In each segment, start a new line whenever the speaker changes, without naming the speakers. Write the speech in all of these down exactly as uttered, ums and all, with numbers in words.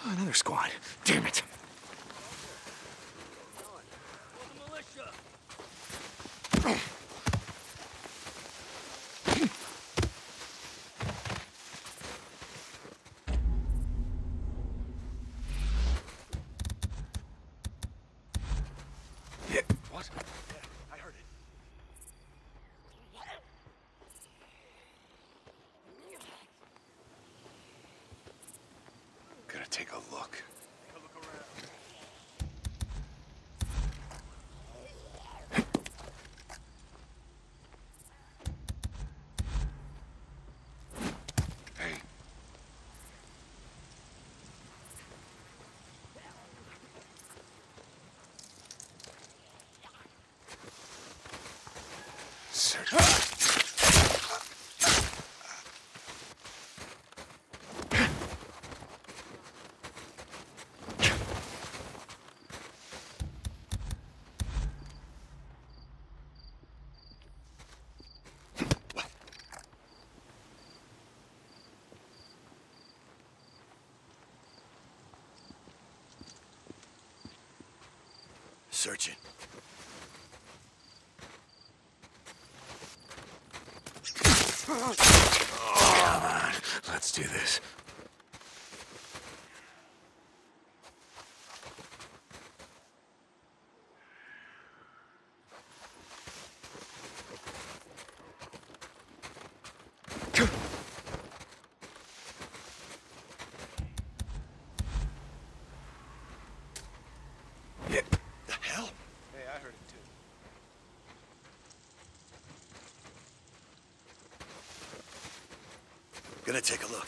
Another squad. Damn it.
Yeah. What? Yeah, I heard it. Gonna take a look. Take a look around. Hey. Search. Searching. Come on, let's do this. Yeah. The hell? Hey, I heard it too. Gonna take a look.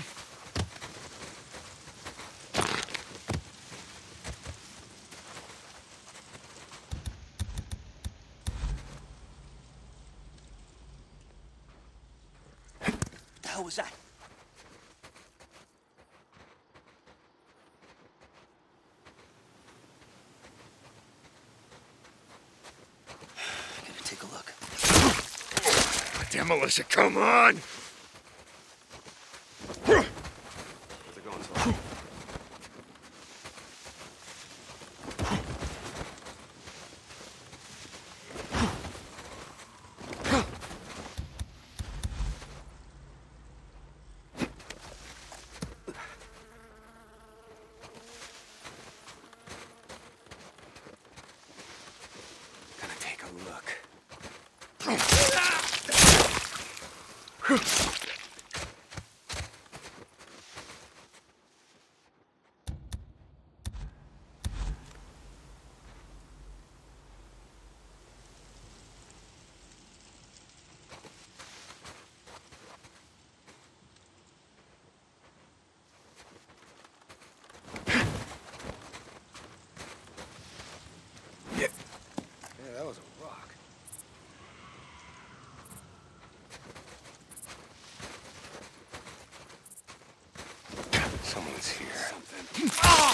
What the hell was that? Gonna take a look.
Damn, Militia, come on!
How's it going so far?
Gonna take a look.
Yeah, that was a rock. Someone's here. Something.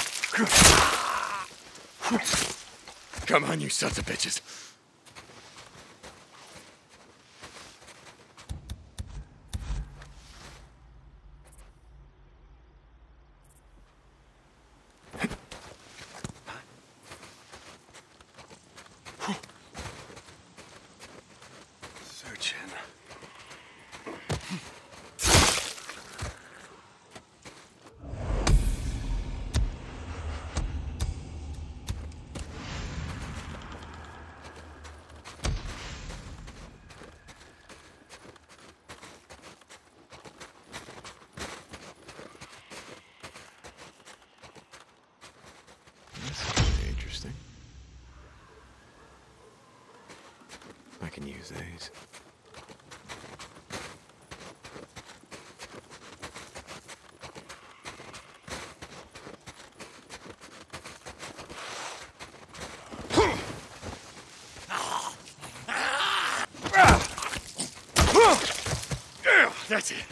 Come on, you sons of bitches.
Searching.
That's really interesting. I can use these. That's it.